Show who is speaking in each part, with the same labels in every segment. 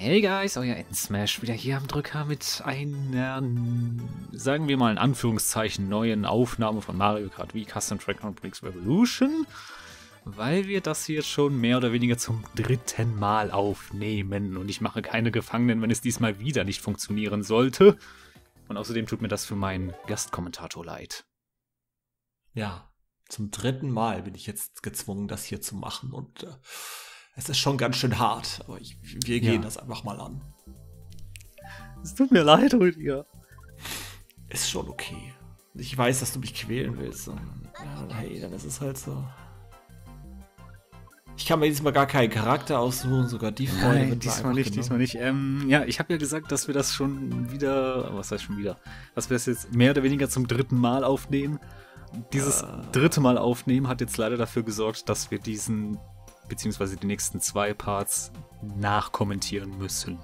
Speaker 1: Hey guys, euer Endsmash wieder hier am Drücker mit einer, sagen wir mal in Anführungszeichen, neuen Aufnahme von Mario Kart Wii Custom Track Grand Prix Revolution, weil wir das hier schon mehr oder weniger zum 3. Mal aufnehmen und ich mache keine Gefangenen, wenn es diesmal wieder nicht funktionieren sollte. Und außerdem tut mir das für meinen Gastkommentator leid.
Speaker 2: Ja, zum 3. Mal bin ich jetzt gezwungen, das hier zu machen und es ist schon ganz schön hart, aber wir gehen das einfach mal an.
Speaker 1: Es tut mir leid, Rüdiger.
Speaker 2: Ist schon okay. Ich weiß, dass du mich quälen willst. Und, ja, hey, dann ist es halt so. Ich kann mir diesmal gar keinen Charakter aussuchen, sogar die Freunde.
Speaker 1: Nein, diesmal nicht. Ja, ich habe ja gesagt, dass wir das schon wieder, was heißt schon wieder, dass wir es jetzt mehr oder weniger zum 3. Mal aufnehmen. Dieses 3. Mal aufnehmen hat jetzt leider dafür gesorgt, dass wir diesen beziehungsweise die nächsten 2 Parts nachkommentieren müssen.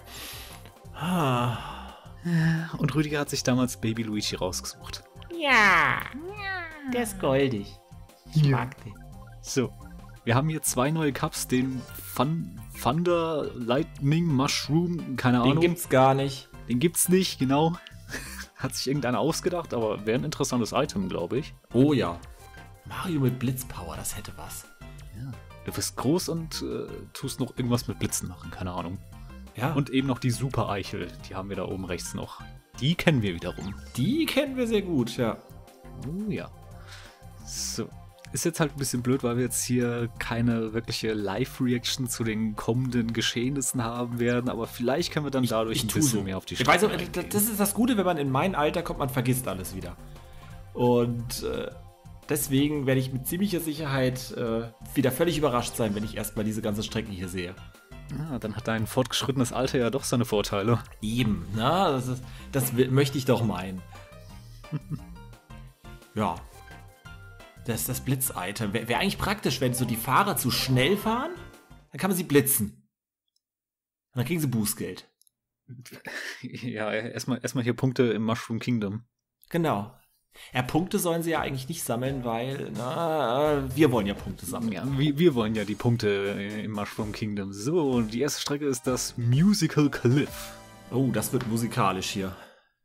Speaker 1: Und Rüdiger hat sich damals Baby Luigi rausgesucht.
Speaker 2: Ja, der ist goldig. Ich mag den.
Speaker 1: So, wir haben hier 2 neue Cups, den Thunder, Lightning, Mushroom, keine Ahnung.
Speaker 2: Den gibt's gar nicht.
Speaker 1: Den gibt's nicht, genau. Hat sich irgendeiner ausgedacht, aber wäre ein interessantes Item, glaube ich.
Speaker 2: Oh ja. Mario mit Blitzpower, das hätte was.
Speaker 1: Ja. Du bist groß und tust noch irgendwas mit Blitzen machen, keine Ahnung.
Speaker 2: Ja.
Speaker 1: Und eben noch die Super-Eichel, die haben wir da oben rechts noch. Die kennen wir wiederum.
Speaker 2: Die kennen wir sehr gut, ja.
Speaker 1: Oh ja. So. Ist jetzt halt ein bisschen blöd, weil wir jetzt hier keine wirkliche Live-Reaction zu den kommenden Geschehnissen haben werden, aber vielleicht können wir dann dadurch ein bisschen mehr auf die Straße eingehen.
Speaker 2: Das ist das Gute, wenn man in mein Alter kommt, man vergisst alles wieder. Und deswegen werde ich mit ziemlicher Sicherheit wieder völlig überrascht sein, wenn ich erstmal diese ganze Strecke hier sehe.
Speaker 1: Ja, dann hat dein fortgeschrittenes Alter ja doch seine Vorteile.
Speaker 2: Eben, na, das möchte ich doch meinen. Ja. Das ist das Blitz-Item. Wäre eigentlich praktisch, wenn so die Fahrer zu schnell fahren, dann kann man sie blitzen. Und dann kriegen sie Bußgeld.
Speaker 1: Ja, erstmal hier Punkte im Mushroom Kingdom.
Speaker 2: Genau. Ja, Punkte sollen sie ja eigentlich nicht sammeln, weil, wir wollen ja Punkte sammeln.
Speaker 1: Ja, wir wollen ja die Punkte im Mushroom Kingdom. So, die erste Strecke ist das Musical Cliff.
Speaker 2: Oh, das wird musikalisch hier.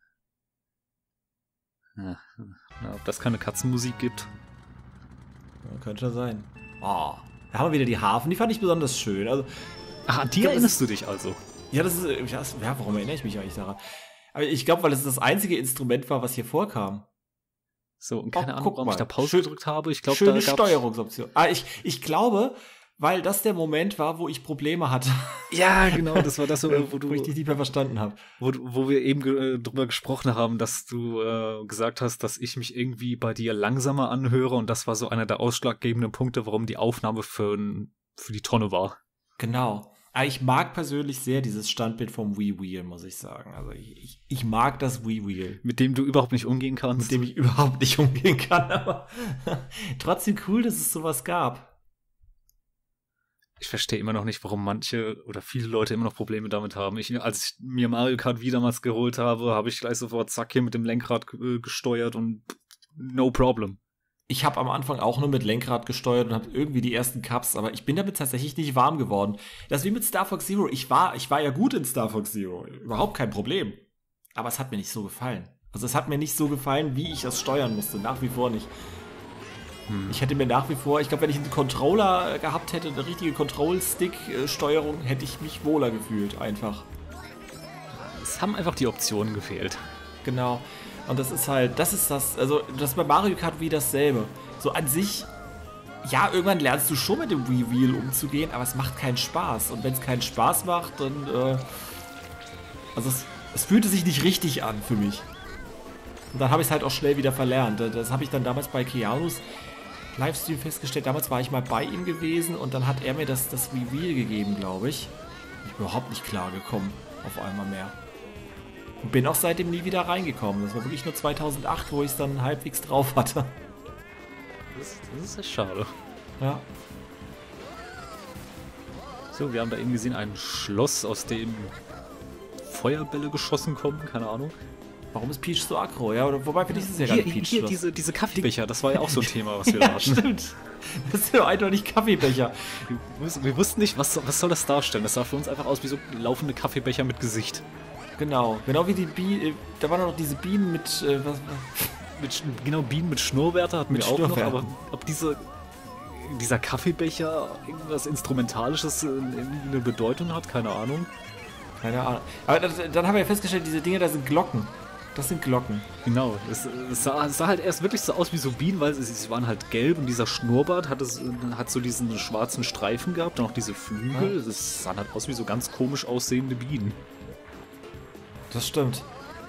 Speaker 1: Ja, ob das keine Katzenmusik gibt?
Speaker 2: Ja, könnte ja sein. Oh, da haben wir wieder die Harfen, die fand ich besonders schön. Also,
Speaker 1: ach, an die erinnerst du dich also?
Speaker 2: Ja, warum erinnere ich mich eigentlich daran? Aber ich glaube, weil es das einzige Instrument war, was hier vorkam.
Speaker 1: So, und keine Ahnung, warum ich da Pause gedrückt habe. Ich glaube,
Speaker 2: schöne Steuerungsoption. Ich glaube, weil das der Moment war, wo ich Probleme hatte.
Speaker 1: Ja, genau, das war das, wo
Speaker 2: ich dich nicht mehr verstanden habe.
Speaker 1: Wo wir eben drüber gesprochen haben, dass du gesagt hast, dass ich mich irgendwie bei dir langsamer anhöre und das war so einer der ausschlaggebenden Punkte, warum die Aufnahme für die Tonne war.
Speaker 2: Genau. Aber ich mag persönlich sehr dieses Standbild vom Wii, muss ich sagen. Also ich mag das Wii.
Speaker 1: Mit dem du überhaupt nicht umgehen kannst.
Speaker 2: Mit dem ich überhaupt nicht umgehen kann, aber trotzdem cool, dass es sowas gab.
Speaker 1: Ich verstehe immer noch nicht, warum manche oder viele Leute immer noch Probleme damit haben. Als ich mir Mario Kart Wii damals geholt habe, habe ich gleich sofort zack hier mit dem Lenkrad gesteuert und no problem.
Speaker 2: Ich habe am Anfang auch nur mit Lenkrad gesteuert und habe irgendwie die ersten Cups, aber ich bin damit tatsächlich nicht warm geworden. Das ist wie mit Star Fox Zero. Ich war ja gut in Star Fox Zero. Überhaupt kein Problem. Aber es hat mir nicht so gefallen. Also es hat mir nicht so gefallen, wie ich das steuern musste. Nach wie vor nicht. Ich hätte mir nach wie vor, ich glaube, wenn ich einen Controller gehabt hätte, eine richtige Control-Stick-Steuerung, hätte ich mich wohler gefühlt, einfach.
Speaker 1: Es haben einfach die Optionen gefehlt.
Speaker 2: Genau. Und das ist bei Mario Kart Wii dasselbe. So an sich, ja, irgendwann lernst du schon mit dem Wii-Wheel umzugehen, aber es macht keinen Spaß. Und wenn es keinen Spaß macht, dann, es fühlte sich nicht richtig an für mich. Und dann habe ich es halt auch schnell wieder verlernt. Das habe ich dann damals bei Keanus Livestream festgestellt. Damals war ich mal bei ihm gewesen und dann hat er mir das Wii gegeben, glaube ich. Ich bin überhaupt nicht klar gekommen, auf einmal mehr. Und bin auch seitdem nie wieder reingekommen. Das war wirklich nur 2008, wo ich es dann halbwegs drauf hatte.
Speaker 1: Das ist echt schade.
Speaker 2: Ja.
Speaker 1: So, wir haben da eben gesehen ein Schloss, aus dem Feuerbälle geschossen kommen. Keine Ahnung.
Speaker 2: Warum ist Peach so aggro? Ja, wobei für dich ist es ja gar nicht Peach.
Speaker 1: Hier diese Kaffeebecher, das war ja auch so ein Thema, was wir da hatten.
Speaker 2: Stimmt. Das sind doch eindeutig Kaffeebecher.
Speaker 1: Wir wussten nicht, was soll das darstellen. Das sah für uns einfach aus wie so laufende Kaffeebecher mit Gesicht.
Speaker 2: Genau wie die Bienen, da waren noch diese Bienen mit,
Speaker 1: Genau, Bienen mit Schnurrbärte hatten wir auch noch, aber ob dieser Kaffeebecher irgendwas Instrumentalisches eine Bedeutung hat, keine Ahnung.
Speaker 2: Keine Ahnung. Aber dann haben wir ja festgestellt, diese Dinge, da sind Glocken. Das sind Glocken.
Speaker 1: Genau, es sah halt erst wirklich so aus wie so Bienen, weil sie waren halt gelb und dieser Schnurrbart hat so diesen schwarzen Streifen gehabt und auch diese Flügel. Es sahen halt aus wie so ganz komisch aussehende Bienen.
Speaker 2: Das stimmt.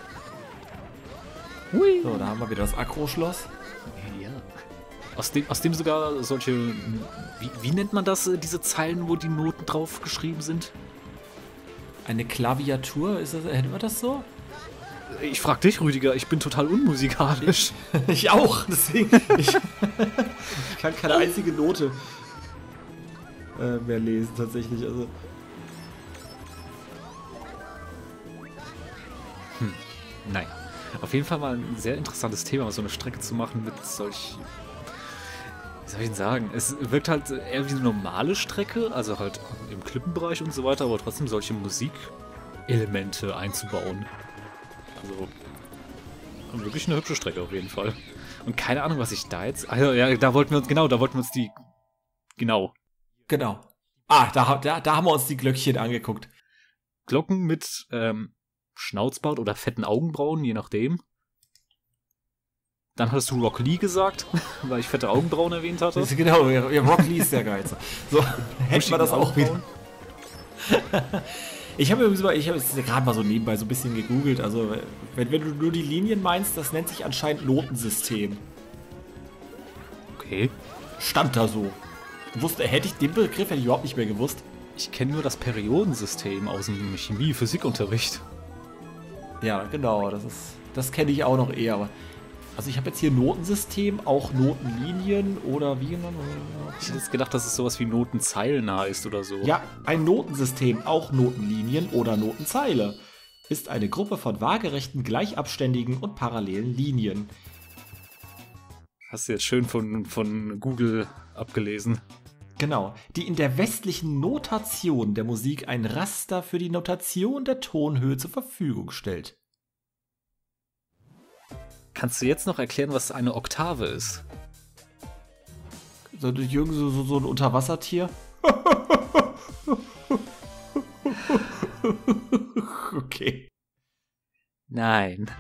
Speaker 1: Hui.
Speaker 2: So, da haben wir wieder das Akro-Schloss.
Speaker 1: Ja. Aus dem sogar solche, wie nennt man das, diese Zeilen, wo die Noten drauf geschrieben sind?
Speaker 2: Eine Klaviatur, hätten wir das so?
Speaker 1: Ich frag dich, Rüdiger, ich bin total unmusikalisch.
Speaker 2: Ich auch, deswegen. Ich kann keine einzige Note mehr lesen, tatsächlich. Also.
Speaker 1: Naja, auf jeden Fall mal ein sehr interessantes Thema, so eine Strecke zu machen mit solch. Wie soll ich denn sagen? Es wirkt halt eher wie eine normale Strecke, also halt im Klippenbereich und so weiter, aber trotzdem solche Musikelemente einzubauen. Also wirklich eine hübsche Strecke auf jeden Fall. Und keine Ahnung, was ich da jetzt. Also, ja, da wollten wir uns die. Genau.
Speaker 2: Genau. Ah, da haben wir uns die Glöckchen angeguckt.
Speaker 1: Glocken mit Schnauzbart oder fetten Augenbrauen, je nachdem. Dann hast du Rock Lee gesagt, weil ich fette Augenbrauen erwähnt hatte.
Speaker 2: Genau, ja, Rock Lee ist der Geiz. So, hätten wir das auch wieder. Ich habe jetzt gerade mal so nebenbei so ein bisschen gegoogelt. Also, wenn du nur die Linien meinst, das nennt sich anscheinend Notensystem.
Speaker 1: Okay.
Speaker 2: Stand da so. Hätte ich den Begriff überhaupt nicht mehr gewusst.
Speaker 1: Ich kenne nur das Periodensystem aus dem Chemie-Physikunterricht.
Speaker 2: Ja, genau, das kenne ich auch noch eher. Aber also ich habe jetzt hier Notensystem, auch Notenlinien oder wie genannt?
Speaker 1: Ich hätte jetzt gedacht, dass es sowas wie Notenzeilen heißt oder so.
Speaker 2: Ja, ein Notensystem, auch Notenlinien oder Notenzeile, ist eine Gruppe von waagerechten, gleichabständigen und parallelen Linien.
Speaker 1: Hast du jetzt schön von Google abgelesen.
Speaker 2: Genau, die in der westlichen Notation der Musik ein Raster für die Notation der Tonhöhe zur Verfügung stellt.
Speaker 1: Kannst du jetzt noch erklären, was eine Oktave ist?
Speaker 2: So ein Unterwassertier? Okay.
Speaker 1: Nein.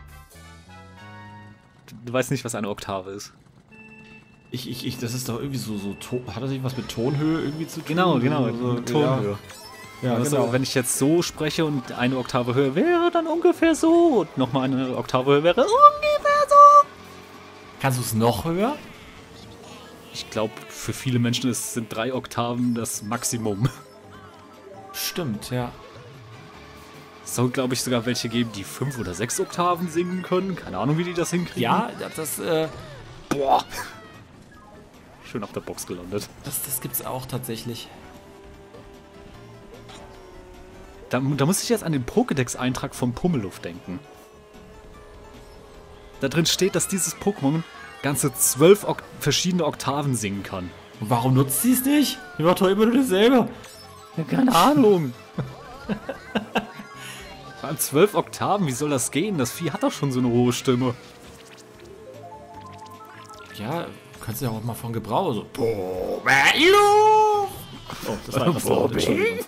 Speaker 1: Du weißt nicht, was eine Oktave ist.
Speaker 2: Das ist doch irgendwie so hat das nicht was mit Tonhöhe irgendwie zu tun?
Speaker 1: Genau,
Speaker 2: so,
Speaker 1: Tonhöhe.
Speaker 2: Ja,
Speaker 1: also,
Speaker 2: genau.
Speaker 1: wenn ich jetzt so spreche und eine Oktave höher wäre, dann ungefähr so. Und nochmal eine Oktave höher wäre ungefähr so.
Speaker 2: Kannst du es noch höher?
Speaker 1: Ich glaube, für viele Menschen sind 3 Oktaven das Maximum.
Speaker 2: Stimmt, ja.
Speaker 1: Es soll, glaube ich, sogar welche geben, die 5 oder 6 Oktaven singen können. Keine Ahnung, wie die das hinkriegen.
Speaker 2: Ja,
Speaker 1: Boah. Schön auf der Box gelandet.
Speaker 2: Das gibt's auch tatsächlich.
Speaker 1: Da muss ich jetzt an den Pokédex-Eintrag vom Pummeluff denken. Da drin steht, dass dieses Pokémon ganze 12 verschiedene Oktaven singen kann.
Speaker 2: Und warum nutzt sie es nicht? Die macht doch immer nur dasselbe.
Speaker 1: Ja, keine Ahnung. Vor allem 12 Oktaven, wie soll das gehen? Das Vieh hat doch schon so eine hohe Stimme.
Speaker 2: Ja, kannst du ja auch mal von Gebrauch so. Oh, das war etwas laut. Entschuldigung.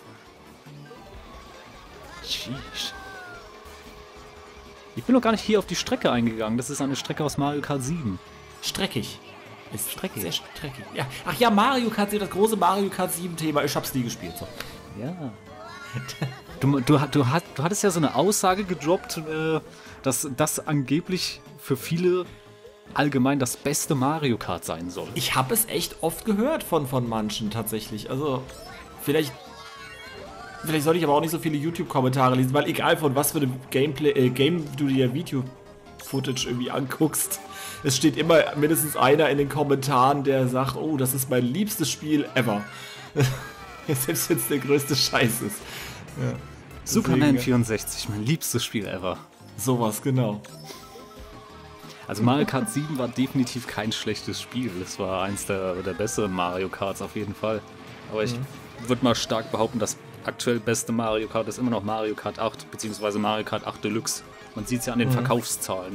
Speaker 1: Ich bin noch gar nicht hier auf die Strecke eingegangen. Das ist eine Strecke aus Mario Kart 7.
Speaker 2: Streckig.
Speaker 1: Ist streckig.
Speaker 2: Sehr streckig. Ja. Ach ja, Mario Kart 7, das große Mario Kart 7 Thema. Ich hab's nie gespielt. So.
Speaker 1: Ja. Du hattest ja so eine Aussage gedroppt, dass das angeblich für viele allgemein das beste Mario Kart sein soll.
Speaker 2: Ich habe es echt oft gehört von manchen tatsächlich. Also, vielleicht soll ich aber auch nicht so viele YouTube-Kommentare lesen, weil egal von was für einem Game du dir Video-Footage irgendwie anguckst, es steht immer mindestens einer in den Kommentaren, der sagt, oh, das ist mein liebstes Spiel ever. Selbst wenn es der größte Scheiß ist. Ja.
Speaker 1: Superman 64, mein liebstes Spiel ever.
Speaker 2: Sowas, genau.
Speaker 1: Also Mario Kart 7 war definitiv kein schlechtes Spiel. Es war eins der besseren Mario Karts auf jeden Fall. Aber ich würde mal stark behaupten, das aktuell beste Mario Kart ist immer noch Mario Kart 8, beziehungsweise Mario Kart 8 Deluxe. Man sieht es ja an den Verkaufszahlen.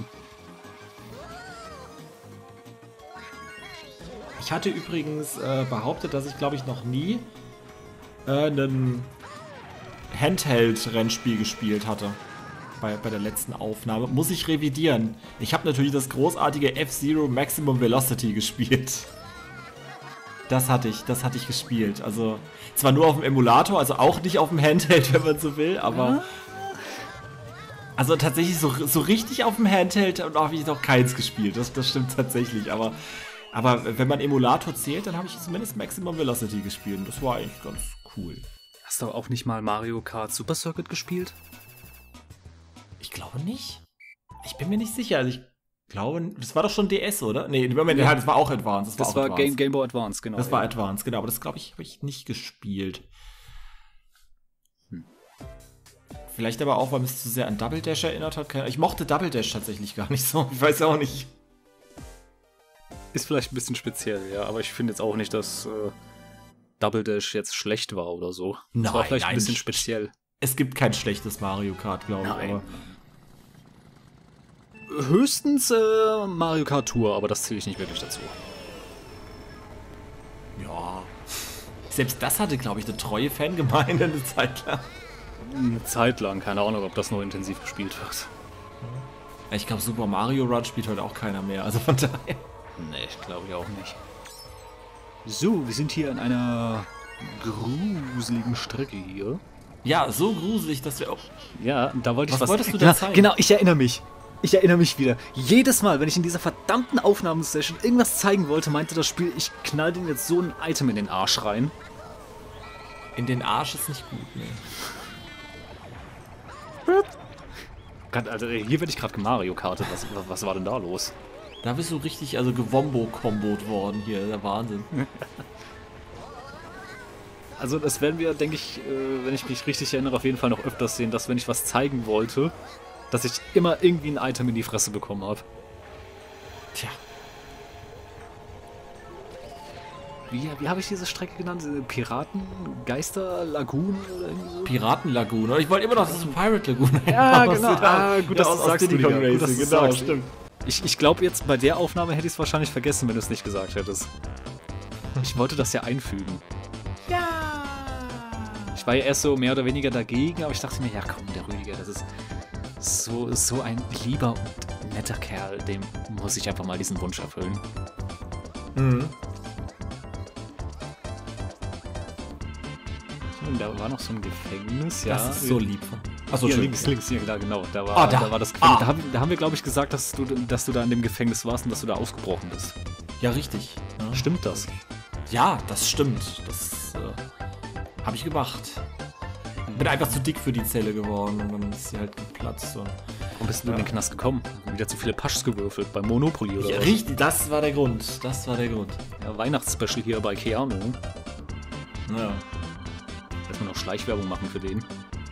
Speaker 2: Ich hatte übrigens behauptet, dass ich, glaube ich, noch nie ein Handheld-Rennspiel gespielt hatte. Bei der letzten Aufnahme. Muss ich revidieren. Ich habe natürlich das großartige F-Zero Maximum Velocity gespielt. Das hatte ich gespielt. Also, zwar nur auf dem Emulator, also auch nicht auf dem Handheld, wenn man so will, aber... Also tatsächlich so richtig auf dem Handheld habe ich noch keins gespielt. Das stimmt tatsächlich, aber wenn man Emulator zählt, dann habe ich zumindest Maximum Velocity gespielt. Und das war eigentlich ganz cool.
Speaker 1: Hast du auch nicht mal Mario Kart Super Circuit gespielt?
Speaker 2: Ich glaube nicht. Ich bin mir nicht sicher. Also ich glaube, das war doch schon DS, oder? Nee, Moment, ja, das war auch Advance.
Speaker 1: Das war Game Boy Advance, genau.
Speaker 2: Das war Advance, genau. Aber das, glaube ich, habe ich nicht gespielt. Vielleicht aber auch, weil es zu sehr an Double Dash erinnert hat. Ich mochte Double Dash tatsächlich gar nicht so. Ich weiß auch nicht.
Speaker 1: Ist vielleicht ein bisschen speziell, ja. Aber ich finde jetzt auch nicht, dass Double Dash jetzt schlecht war oder so. Das war vielleicht ein bisschen speziell.
Speaker 2: Es gibt kein schlechtes Mario Kart, glaube ich. Aber
Speaker 1: höchstens Mario Kart Tour, aber das zähle ich nicht wirklich dazu.
Speaker 2: Ja. Selbst das hatte, glaube ich, eine treue Fangemeinde eine Zeit lang.
Speaker 1: Eine Zeit lang, keine Ahnung, ob das noch intensiv gespielt wird.
Speaker 2: Ich glaube, Super Mario Run spielt heute auch keiner mehr, also von daher.
Speaker 1: Nee, glaube ich auch nicht. So, wir sind hier an einer gruseligen Strecke hier.
Speaker 2: Ja, so gruselig, dass wir auch...
Speaker 1: Ja, da wollte ich
Speaker 2: was wolltest du da zeigen?
Speaker 1: Genau, ich erinnere mich. Ich erinnere mich wieder. Jedes Mal, wenn ich in dieser verdammten Aufnahmesession irgendwas zeigen wollte, meinte das Spiel, ich knall den jetzt so ein Item in den Arsch rein.
Speaker 2: In den Arsch ist nicht gut, ne?
Speaker 1: Also hier werde ich gerade Mario Kartet. Was war denn da los?
Speaker 2: Da bist du richtig, also gewombo-kombot worden hier, der Wahnsinn.
Speaker 1: Also das werden wir, denke ich, wenn ich mich richtig erinnere, auf jeden Fall noch öfters sehen, dass wenn ich was zeigen wollte, dass ich immer irgendwie ein Item in die Fresse bekommen habe.
Speaker 2: Tja.
Speaker 1: Wie habe ich diese Strecke genannt? Piraten, Geister, Lagoon oder irgendwie so?
Speaker 2: Piratenlagune. Ich wollte immer noch das Pirate Lagoon.
Speaker 1: Ja, genau. Gut, dass du sagst,
Speaker 2: genau, stimmt.
Speaker 1: Ich glaube jetzt, bei der Aufnahme hätte ich es wahrscheinlich vergessen, wenn du es nicht gesagt hättest. Ich wollte das ja einfügen.
Speaker 2: Ja!
Speaker 1: Ich war ja erst so mehr oder weniger dagegen, aber ich dachte mir, ja komm, der Rüdiger, das ist so ein lieber und netter Kerl, dem muss ich einfach mal diesen Wunsch erfüllen.
Speaker 2: Mhm.
Speaker 1: Und da war noch so ein Gefängnis, ja.
Speaker 2: Das ist so lieb. Achso,
Speaker 1: hier, links, hier, genau. Da war das Gefängnis. Da haben wir, glaube ich, gesagt, dass du da in dem Gefängnis warst und dass du da ausgebrochen bist.
Speaker 2: Ja, richtig. Ja.
Speaker 1: Stimmt das?
Speaker 2: Ja, das stimmt. Das habe ich gemacht. Bin einfach zu dick für die Zelle geworden und dann ist sie halt geplatzt. Und
Speaker 1: warum bist du in den Knast gekommen? Wieder zu viele Paschs gewürfelt beim Monopoly oder
Speaker 2: ja,
Speaker 1: was?
Speaker 2: Richtig, das war der Grund.
Speaker 1: Ja, Weihnachtsspecial hier bei Keanu.
Speaker 2: Ja.
Speaker 1: Lass mal noch Schleichwerbung machen für den.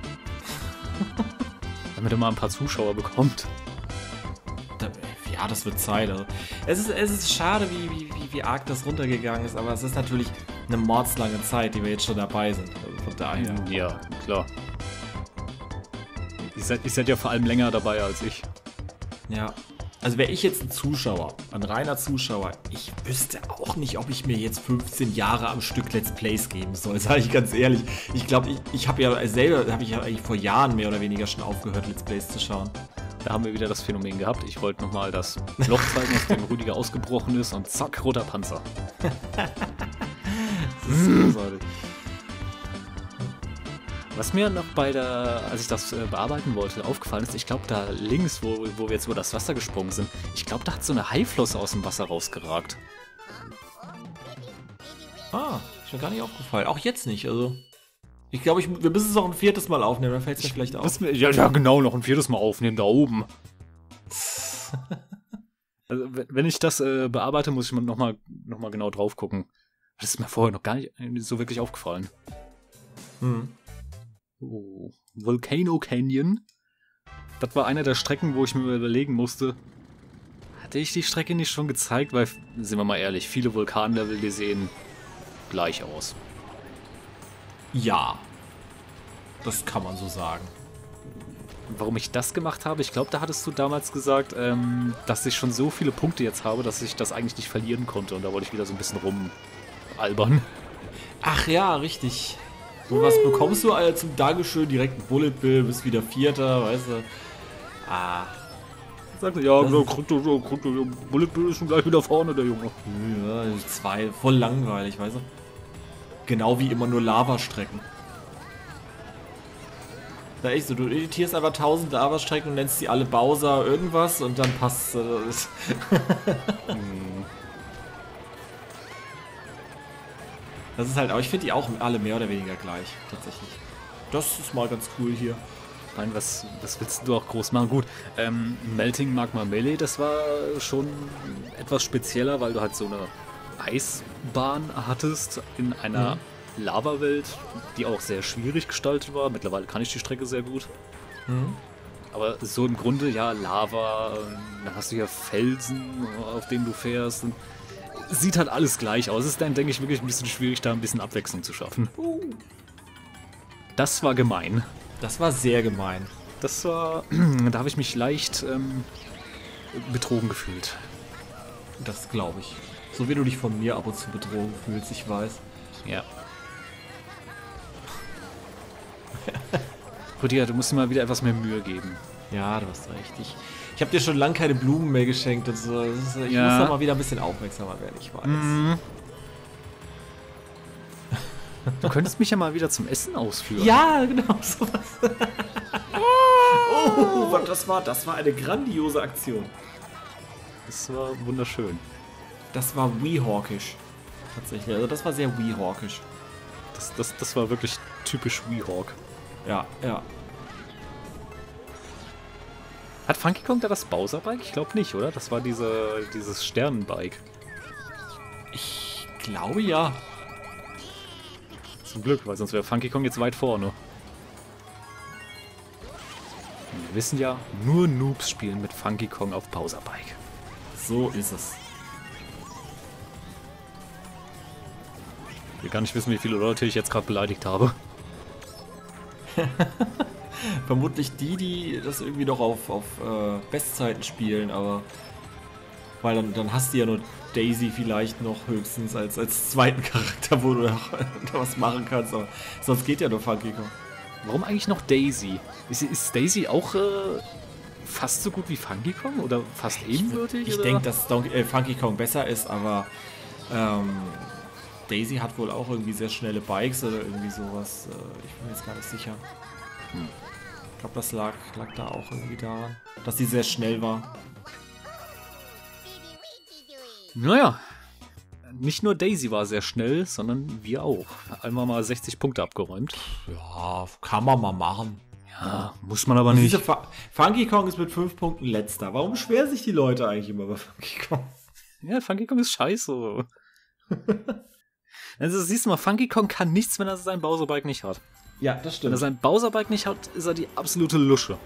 Speaker 1: Damit er mal ein paar Zuschauer bekommt.
Speaker 2: Ja, das wird Zeit. Also. Es ist schade, wie arg das runtergegangen ist, aber es ist natürlich eine mordslange Zeit, die wir jetzt schon dabei sind. Also von daher.
Speaker 1: Ja, klar. Ihr seid ja vor allem länger dabei als ich.
Speaker 2: Ja. Also wäre ich jetzt ein reiner Zuschauer, ich wüsste auch nicht, ob ich mir jetzt 15 Jahre am Stück Let's Plays geben soll, sage ich ganz ehrlich. Ich glaube, ich habe ja selber, eigentlich vor Jahren mehr oder weniger schon aufgehört, Let's Plays zu schauen.
Speaker 1: Da haben wir wieder das Phänomen gehabt. Ich wollte nochmal das Loch zeigen, aus dem Rüdiger ausgebrochen ist und zack, roter Panzer. Das ist großartig. Was mir noch als ich das bearbeiten wollte, aufgefallen ist, ich glaube da links, wo wir jetzt über das Wasser gesprungen sind, ich glaube da hat so eine Haiflosse aus dem Wasser rausgeragt.
Speaker 2: Ah, ist mir gar nicht aufgefallen. Auch jetzt nicht, also. Ich glaube, wir müssen es noch ein 4. Mal aufnehmen, dann fällt es mir vielleicht auf.
Speaker 1: Ja, genau, noch ein 4. Mal aufnehmen, da oben. Also, wenn ich das bearbeite, muss ich noch mal genau drauf gucken. Das ist mir vorher noch gar nicht so wirklich aufgefallen. Oh, Volcano Canyon. Das war eine der Strecken, wo ich mir überlegen musste, Hatte ich die Strecke nicht schon gezeigt? Weil, sind wir mal ehrlich, viele Vulkanlevel, die sehen gleich aus.
Speaker 2: Ja. Das kann man so sagen.
Speaker 1: Warum ich das gemacht habe, ich glaube, da hattest du damals gesagt, dass ich schon so viele Punkte jetzt habe, dass ich das eigentlich nicht verlieren konnte. Und da wollte ich wieder so ein bisschen rumalbern.
Speaker 2: Ach ja, richtig. Und was bekommst du zum Dankeschön? Direkt ein Bullet Bill, bist wieder Vierter, weißt du. Ah.
Speaker 1: Sagte, ja, Bullet Bill ist schon gleich wieder vorne, der Junge.
Speaker 2: Ja, 2, voll langweilig, weißt du. Genau wie immer nur Lavastrecken. Da echt so, du editierst einfach 1000 Lavastrecken und nennst die alle Bowser irgendwas und dann passt das. Das ist halt, aber ich finde die auch alle mehr oder weniger gleich, tatsächlich. Das ist mal ganz cool hier.
Speaker 1: Nein, was willst du auch groß machen? Gut, Melting Magma Melee, das war schon etwas spezieller, weil du halt so eine Eisbahn hattest in einer Lava-Welt, die auch sehr schwierig gestaltet war. Mittlerweile kann ich die Strecke sehr gut. Aber so im Grunde, ja, Lava, dann hast du hier Felsen, auf denen du fährst. Und sieht halt alles gleich aus. Es ist dann, denke ich, wirklich ein bisschen schwierig, da ein bisschen Abwechslung zu schaffen. Das war gemein.
Speaker 2: Das war sehr gemein.
Speaker 1: Das war, da habe ich mich leicht betrogen gefühlt.
Speaker 2: Das glaube ich. So wie du dich von mir ab und zu betrogen fühlst, ich weiß.
Speaker 1: Ja. Gut, ja, du musst dir mal wieder etwas mehr Mühe geben.
Speaker 2: Ja, du hast recht. Ich habe dir schon lange keine Blumen mehr geschenkt und so. Ich muss da mal wieder ein bisschen aufmerksamer werden, ich weiß.
Speaker 1: Du könntest mich ja mal wieder zum Essen ausführen.
Speaker 2: Ja, genau, sowas. Oh, das war eine grandiose Aktion.
Speaker 1: Das war wunderschön.
Speaker 2: Das war Weehawkisch. Tatsächlich, also das war sehr Weehawkisch.
Speaker 1: Das war wirklich typisch Weehawk.
Speaker 2: Ja, ja.
Speaker 1: Hat Funky Kong da das Bowser-Bike? Ich glaube nicht, oder? Das war dieses Sternenbike.
Speaker 2: Ich glaube ja.
Speaker 1: Zum Glück, weil sonst wäre Funky Kong jetzt weit vorne. Wir wissen ja, nur Noobs spielen mit Funky Kong auf Bowser-Bike.
Speaker 2: So ist es.
Speaker 1: Ich will gar nicht wissen, wie viele Leute ich jetzt gerade beleidigt habe.
Speaker 2: Vermutlich die das irgendwie noch auf Bestzeiten spielen, aber weil dann hast du ja nur Daisy vielleicht noch höchstens als zweiten Charakter, wo du noch was machen kannst, aber sonst geht ja nur Funky Kong.
Speaker 1: Warum eigentlich noch Daisy? Ist Daisy auch fast so gut wie Funky Kong oder fast ebenbürtig?
Speaker 2: Ich denke, dass Funky Kong besser ist, aber Daisy hat wohl auch irgendwie sehr schnelle Bikes oder irgendwie sowas. Ich bin mir jetzt gar nicht sicher. Ich glaube, das lag da auch irgendwie daran, dass sie sehr schnell war.
Speaker 1: Naja, nicht nur Daisy war sehr schnell, sondern wir auch. Einmal mal 60 Punkte abgeräumt.
Speaker 2: Ja, kann man mal machen.
Speaker 1: Ja, muss man aber nicht.
Speaker 2: Funky Kong ist mit 5 Punkten letzter. Warum beschweren sich die Leute eigentlich immer bei Funky Kong?
Speaker 1: Ja, Funky Kong ist scheiße. Also siehst du mal, Funky Kong kann nichts, wenn er sein Bowser-Bike nicht hat.
Speaker 2: Ja, das stimmt.
Speaker 1: Wenn er sein Bowser-Bike nicht hat, ist er die absolute Lusche.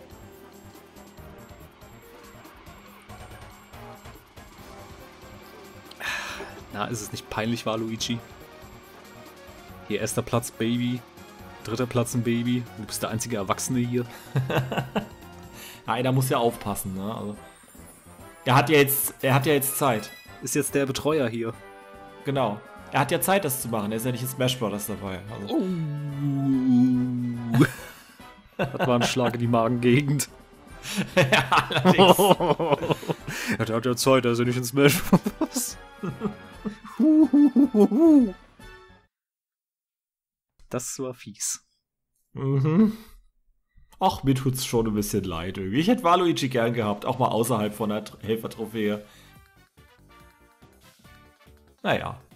Speaker 1: Na, ist es nicht peinlich, war Luigi? Hier, erster Platz, Baby. Dritter Platz, ein Baby. Du bist der einzige Erwachsene hier.
Speaker 2: Ja, einer muss ja aufpassen, ne? Also, er hat ja jetzt Zeit.
Speaker 1: Ist jetzt der Betreuer hier.
Speaker 2: Genau. Er hat ja Zeit, das zu machen. Er ist ja nicht in Smash Bros. Dabei. Also.
Speaker 1: Das war ein Schlag in die Magengegend.
Speaker 2: Ja, allerdings.
Speaker 1: Er hat ja Zeit, er ist ja nicht in Smash Bros. Das war fies.
Speaker 2: Ach, mir tut's schon ein bisschen leid irgendwie. Ich hätte Waluigi gern gehabt, auch mal außerhalb von der Helfertrophäe. Naja.